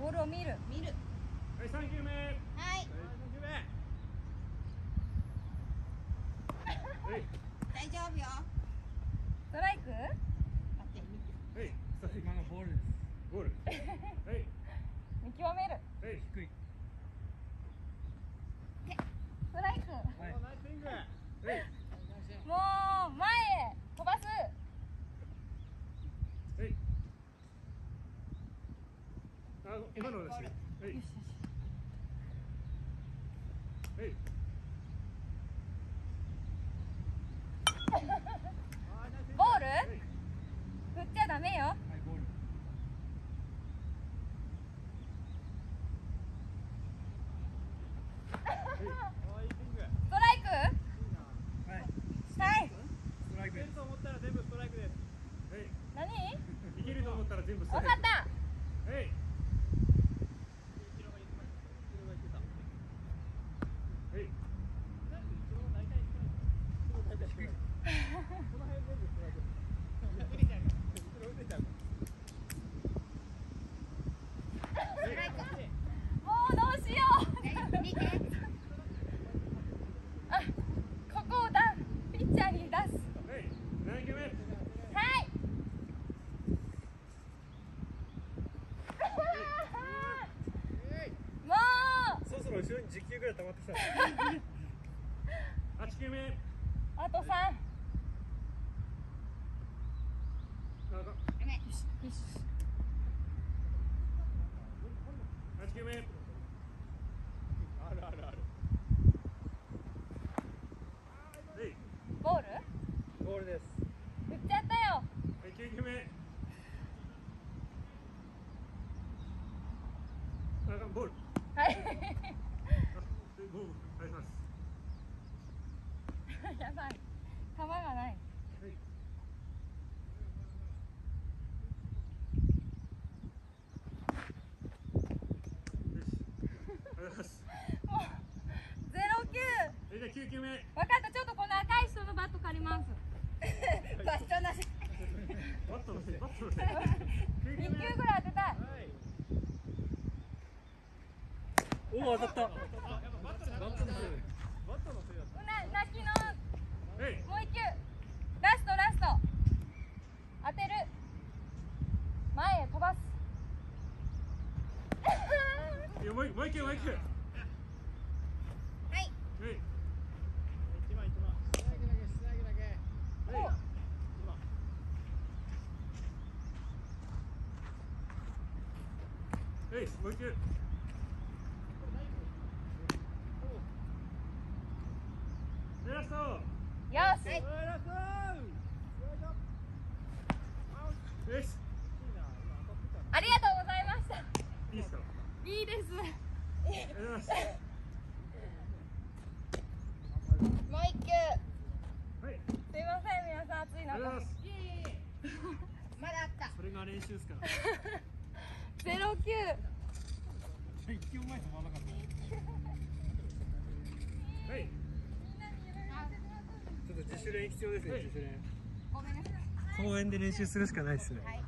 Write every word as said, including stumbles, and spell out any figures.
ボールを見る。 見る。 はい、三球目。はい。 はい。 三球目。はい。 大丈夫よ。 ストライク？ はい。ストライク。 今のボールです。 ボール。はい。 見極める。 はい。 低い。 ストライク。 はい。 ナイススイング。はい。 もう前へ飛ばす。 はい。あ、今のですね。はい。 よしよし。 はい。 ボール？ はい。 振っちゃダメよ。 はい、ボール。 ストライク？ はい。 はい。 ストライクです。 と思ったら全部ストライクです。はい。 何？ いけると思ったら全部ストわライク。 かった。 はい。はい。 もうどうしよう。 見て。 あ、ここをだピッチャーに出す。 はい。何球目。 はい。もうそろそろ後ろにじゅっ球ぐらい溜まってきた。 八球目。 あと三。 七よし。 球目。あるあるある。はい。 ボール？ ボールです。 振っちゃったよ。 はい、九球目。あ、ボール。 はい。 あ、ボール、あります。 やばい。球がない。 はい。 もうゼロ球。 え、じゃあ九球目。 わかった、ちょっとこの赤い人のバット借ります。 バットなし。 バットのせい、バットのせい。 二球ぐらい当てたい。 はい。 おお、当たった。 バットのせい。バットのせいだ。 うな、泣きの。 はい。 もう一球。ラストラスト。当てる。前へ飛ばす。 いや、もう一、もう一球、もう一球。はい。 はい。 はい。一番、一番。ストライクだけ、ストライクだけ。はい。はい、もう一球。ラスト。 よし。 ラスト。よし。 ありがとうございました。 いいですか。 いいです。 ありがとうございます。 もう一球。 はい。 すいません、皆さん暑い中。 ありがとうございます。 まだあった。 それが練習ですから。 ゼロ球。 一球前止まらなかった。 はい。 ちょっと自主練必要ですね、 はい自主練。 ごめんなさい。 公園で練習するしかないですね。 はい。